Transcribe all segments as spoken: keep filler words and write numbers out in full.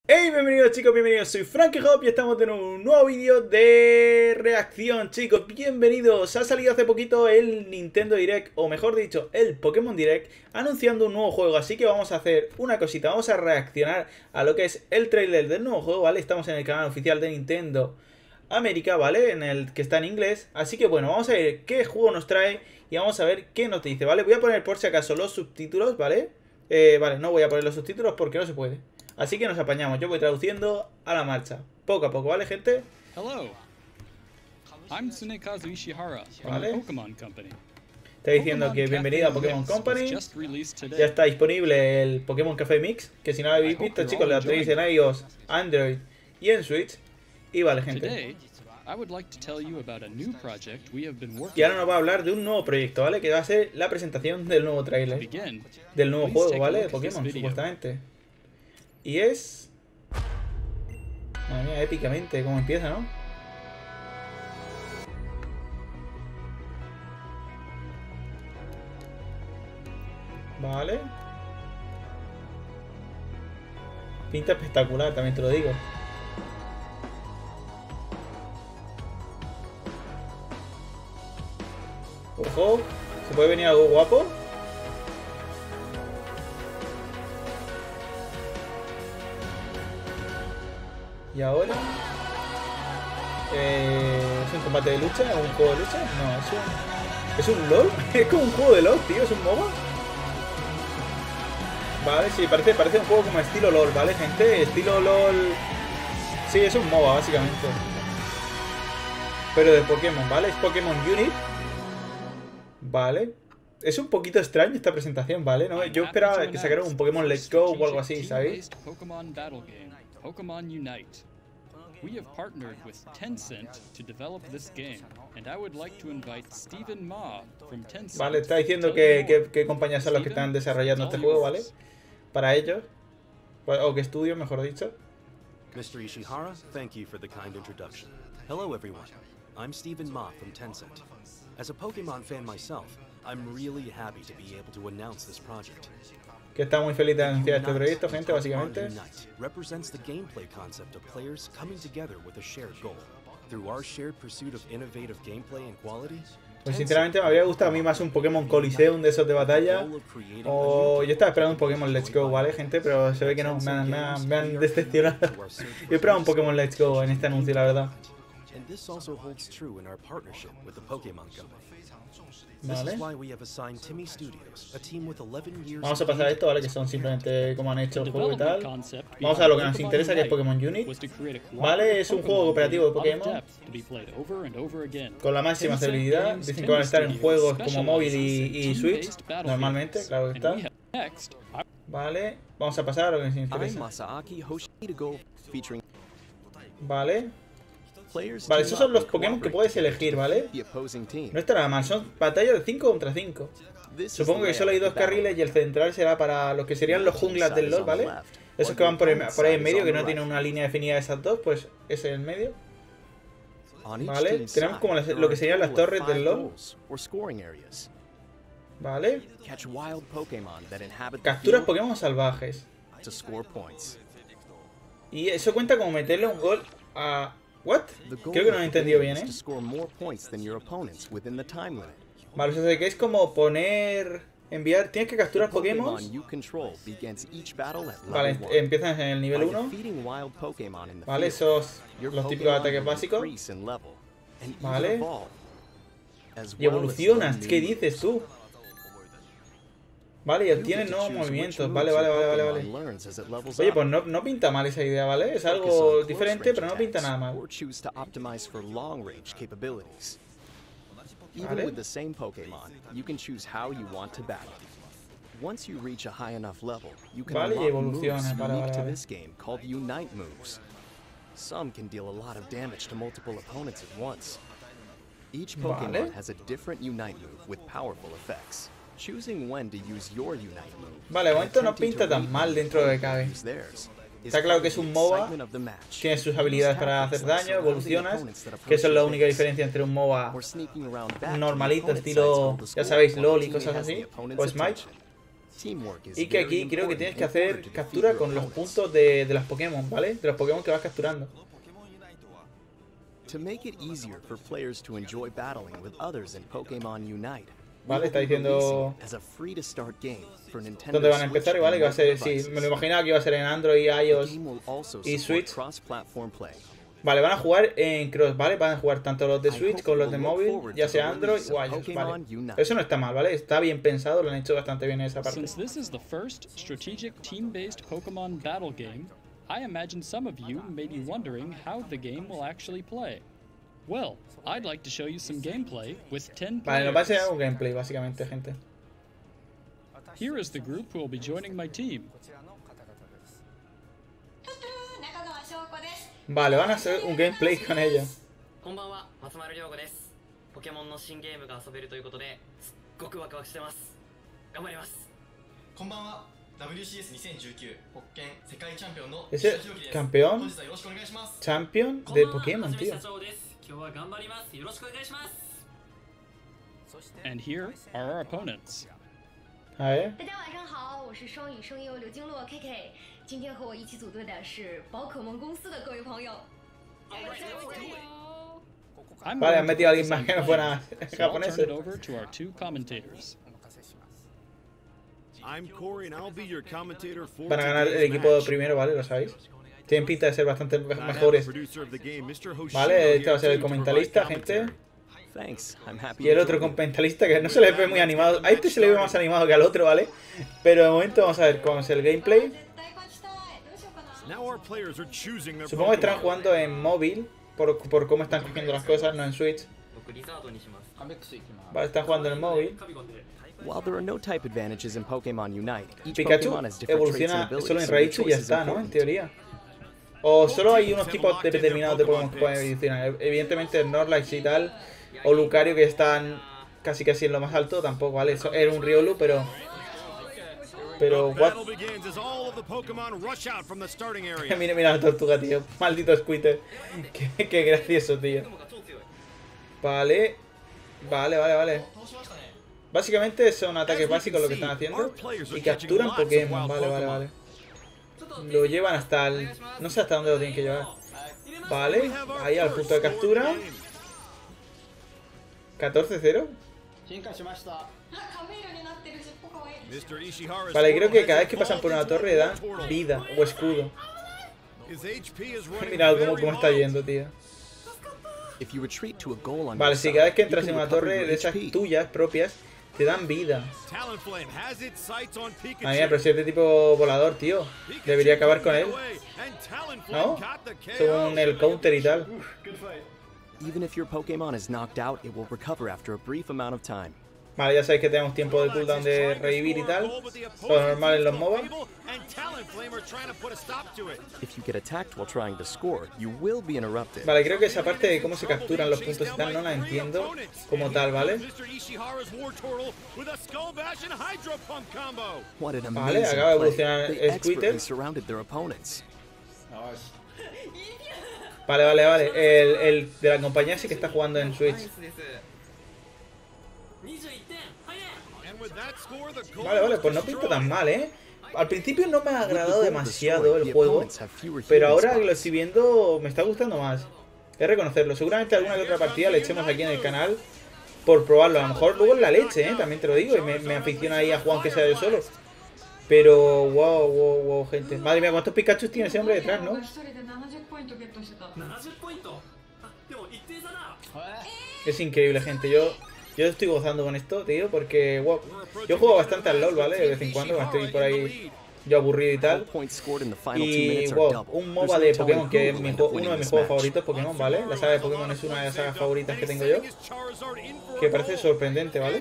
Hey, bienvenidos chicos, bienvenidos, soy Frankie Hop y estamos en un nuevo vídeo de reacción, chicos, bienvenidos. Ha salido hace poquito el Nintendo Direct, o mejor dicho, el Pokémon Direct, anunciando un nuevo juego, así que vamos a hacer una cosita, vamos a reaccionar a lo que es el trailer del nuevo juego, ¿vale? Estamos en el canal oficial de Nintendo América, ¿vale? En el que está en inglés, así que bueno, vamos a ver qué juego nos trae y vamos a ver qué nos dice, ¿vale? Voy a poner por si acaso los subtítulos, ¿vale? Eh, vale, no voy a poner los subtítulos porque no se puede. Así que nos apañamos, yo voy traduciendo a la marcha, poco a poco, ¿vale, gente? Hello. I'm Tsunekazu Ishihara from Vale. the Pokémon Company. Está diciendo que bienvenido a Pokémon Company. Ya está disponible el Pokémon Café Mix, que si no lo habéis visto, chicos, lo tenéis en iOS, Android y en Switch. Y vale, gente. Y ahora nos va a hablar de un nuevo proyecto, ¿vale? Que va a ser la presentación del nuevo trailer, del nuevo juego, ¿vale? De Pokémon, supuestamente. Y es... Madre mía, épicamente, cómo empieza, ¿no? Vale. Pinta espectacular, también te lo digo. Ojo, ¿se puede venir algo guapo? Y ahora... Eh, ¿Es un combate de lucha? ¿O un juego de lucha? No, es un... ¿Es un LOL? Es como un juego de LOL, tío, es un MOBA. Vale, sí, parece, parece un juego como estilo LOL, ¿vale, gente? Estilo LOL... Sí, es un MOBA, básicamente. Pero de Pokémon, ¿vale? Es Pokémon Unit. Vale. Es un poquito extraño esta presentación, ¿vale? ¿No? Yo esperaba que sacaran un Pokémon Let's Go o algo así, ¿sabéis? Pokémon Unite. We have partnered with Tencent to develop this game, and I would like to invite Stephen Ma from Tencent. Vale, está diciendo que, que, que compañías son las que están desarrollando este juego, ¿vale? Para ellos. O que estudios, mejor dicho. mister Ishihara, thank you for the kind introduction. Hello everyone, I'm Stephen Ma from Tencent. As a Pokemon fan myself, I'm really happy to be able to announce this project. Que está muy feliz de anunciar este proyecto, gente, básicamente. Represents the gameplay concept of players coming together with a shared goal. Through our shared pursuit of innovative gameplay and quality. Pues sinceramente me habría gustado a mí más un Pokémon Coliseum de esos de batalla. O yo estaba esperando un Pokémon Let's Go, ¿vale, gente? Pero se ve que no, me han, me han, me han decepcionado. Yo esperaba un Pokémon Let's Go en este anuncio, la verdad. Vale. Vamos a pasar a esto, ¿vale? Que son simplemente como han hecho el juego y tal. Vamos a lo que nos interesa, que es Pokémon Unit. Vale, es un juego cooperativo de Pokémon con la máxima celeridad. Dicen que van a estar en juegos como móvil y, y Switch, normalmente, claro que está. Vale, vamos a pasar a lo que nos interesa. Vale. Vale, esos son los Pokémon que puedes elegir, ¿vale? No está nada mal, son batallas de cinco contra cinco. Supongo que solo hay dos carriles y el central será para los que serían los junglas del LoL, ¿vale? Esos que van por, el, por ahí en medio, que no tienen una línea definida de esas dos, pues ese en medio. Vale, tenemos como las, lo que serían las torres del LoL. Vale. Capturas Pokémon salvajes. Y eso cuenta como meterle un gol a... ¿What? Creo que no lo he entendido bien, ¿eh? Vale, o sea, que es como poner... Enviar... Tienes que capturar Pokémon. Vale, empiezan en el nivel uno. Vale, esos... Los típicos ataques básicos. Vale. Y evolucionas, ¿qué dices tú? Vale, y obtienes nuevos movimientos. Vale, vale, vale, vale, vale. Oye, pues no, no pinta mal esa idea, ¿vale? Es algo diferente, pero no pinta nada mal. Vale. Vale, y evoluciona, vale, vale, vale. Some can deal a lot of damage to multiple opponents at once. Each Pokemon has a different Unite move with powerful effects. Vale, de momento no pinta tan mal dentro de lo que cabe. Está claro que es un MOBA, tiene sus habilidades para hacer daño, evolucionas, que eso es la única diferencia entre un MOBA normalito, estilo, ya sabéis, LOL y cosas así, o Smite. Y que aquí creo que tienes que hacer captura con los puntos de, de las Pokémon, ¿vale? De los Pokémon que vas capturando. To make it easier for players to enjoy battling with others in Pokémon Unite. Vale, está diciendo as a free to start game for Nintendo dónde van a empezar y vale, que va a ser, sí, me lo imaginaba que iba a ser en Android, iOS y Switch. Vale, van a jugar en cross, ¿vale? Van a jugar tanto los de Switch con los de móvil, ya sea Android o iOS, vale. Eso no está mal, ¿vale? Está bien pensado, lo han hecho bastante bien en esa parte. Since this is the first strategic team-based Pokemon battle game, I imagine some of you may be wondering how the game will actually play. Well, I'd like to show you some gameplay with ten players. Vale, nos va a enseñar un gameplay, básicamente, gente. Here is the group who will be joining my team. Vale, van a hacer un gameplay con ella. ¿Es el campeón? Champion de Pokémon, tío. And here are our opponents. A ver. 大家晚上好，我是双语声优刘经络 K K。今天和我一起组队的是宝可梦公司的各位朋友。 Vale, han metido a alguien más que no fuera japonés. Over to our two commentators. Van a ganar el equipo primero, ¿vale? Lo sabéis. Tienen pinta de ser bastante mejores. Vale, este va a ser el comentarista, gente. Y el otro comentarista que no se le ve muy animado. A este se le ve más animado que al otro, ¿vale? Pero de momento vamos a ver cómo es el gameplay. Supongo que estarán jugando en móvil por, por cómo están cogiendo las cosas, no en Switch. Vale, están jugando en el móvil. Pikachu evoluciona solo en Raichu y ya está, ¿no? En teoría. O solo hay unos tipos determinados de Pokémon que pueden evolucionar. Evidentemente Snorlax y tal, o Lucario, que están casi casi en lo más alto, tampoco, ¿vale? Eso era un Riolu, pero... Pero, what? mira, mira la tortuga, tío. Maldito Squirtle. Qué, qué gracioso, tío. Vale. Vale, vale, vale. Básicamente son ataques básicos lo que están haciendo. Y capturan Pokémon. Vale, vale, vale. Lo llevan hasta el... No sé hasta dónde lo tienen que llevar. Vale. Ahí al punto de captura. catorce cero. Vale, creo que cada vez que pasan por una torre dan vida o escudo. Mirad cómo, cómo está yendo, tío. Vale, si cada vez que entras en una torre de esas tuyas propias, te dan vida. Madre mía, pero si es de tipo volador, tío. Debería acabar con él, ¿no? Según el counter y tal. Vale, ya sabéis que tenemos tiempo de cooldown de revivir y tal. Lo normal en los MOBA. Vale, creo que esa parte de cómo se capturan los puntos y tal no la entiendo como tal, ¿vale? Vale, acaba de evolucionar Squirtle. Vale, vale, vale. El, el de la compañía sí que está jugando en Switch. Vale, vale, pues no pinta tan mal, ¿eh? Al principio no me ha agradado demasiado el juego, pero ahora que lo estoy viendo me está gustando más. Hay que reconocerlo. Seguramente alguna que otra partida le echemos aquí en el canal por probarlo. A lo mejor luego en la leche, ¿eh? También te lo digo, y me, me aficiono ahí a jugar aunque sea yo solo. Pero, wow, wow, wow, gente. Madre mía, ¿cuántos Pikachu tiene ese hombre detrás, no? Es increíble, gente. Yo... Yo estoy gozando con esto, tío, porque wow, yo juego bastante al LoL, ¿vale? De vez en cuando, cuando estoy por ahí yo aburrido y tal. Y wow, un MOBA de Pokémon, que es mi uno de mis juegos favoritos, Pokémon, ¿vale? La saga de Pokémon es una de las sagas favoritas que tengo yo. Que parece sorprendente, ¿vale?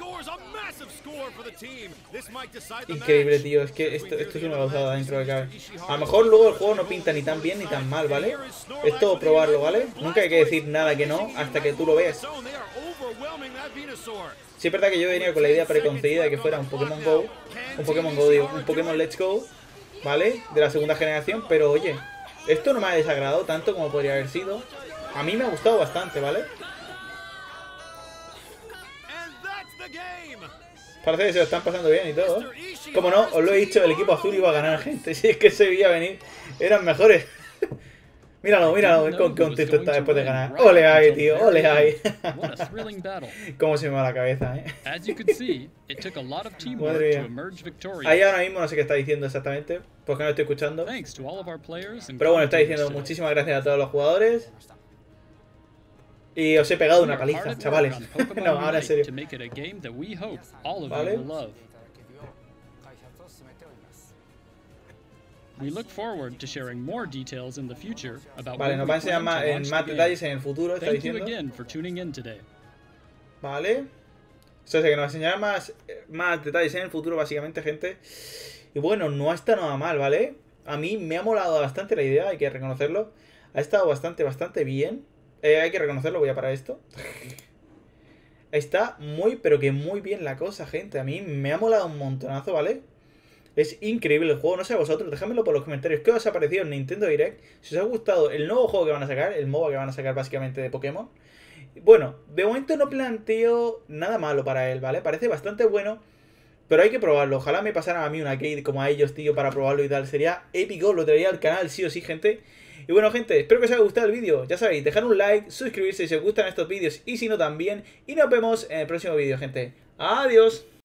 Increíble, tío, es que esto, esto es una gozada dentro de cabe. A lo mejor luego el juego no pinta ni tan bien ni tan mal, ¿vale? Es todo probarlo, ¿vale? Nunca hay que decir nada que no hasta que tú lo veas. Sí, es verdad que yo venía con la idea preconcebida de que fuera un Pokémon Go, un Pokémon Go, digo, un Pokémon Let's Go, ¿vale? De la segunda generación, pero oye, esto no me ha desagradado tanto como podría haber sido. A mí me ha gustado bastante, ¿vale? Parece que se lo están pasando bien y todo. Como no, os lo he dicho, el equipo azul iba a ganar, gente. Si es que se veía venir, eran mejores. Míralo, míralo, con contento está después de ganar. Ole ahí, tío, ole ahí. Cómo se me va la cabeza, eh. Madre mía. Ahí ahora mismo no sé qué está diciendo exactamente, porque no lo estoy escuchando. Pero bueno, está diciendo muchísimas gracias a todos los jugadores. Y os he pegado una paliza, chavales. No, ahora en serio. Vale. Vale, nos va a enseñar más, en más detalles en el futuro, está diciendo. Vale. Eso es que nos enseñará más, más detalles en el futuro, básicamente, gente. Y bueno, no está nada mal, ¿vale? A mí me ha molado bastante la idea, hay que reconocerlo. Ha estado bastante, bastante bien. Eh, hay que reconocerlo, voy a parar esto. Está muy, pero que muy bien la cosa, gente. A mí me ha molado un montonazo, ¿vale? Es increíble el juego, no sé a vosotros, déjamelo por los comentarios. ¿Qué os ha parecido en Nintendo Direct? Si os ha gustado el nuevo juego que van a sacar, el MOBA que van a sacar básicamente de Pokémon. Bueno, de momento no planteo nada malo para él, ¿vale? Parece bastante bueno, pero hay que probarlo. Ojalá me pasaran a mí una arcade como a ellos, tío, para probarlo y tal. Sería épico, lo traería al canal sí o sí, gente. Y bueno, gente, espero que os haya gustado el vídeo. Ya sabéis, dejar un like, suscribirse si os gustan estos vídeos y si no también. Y nos vemos en el próximo vídeo, gente. Adiós.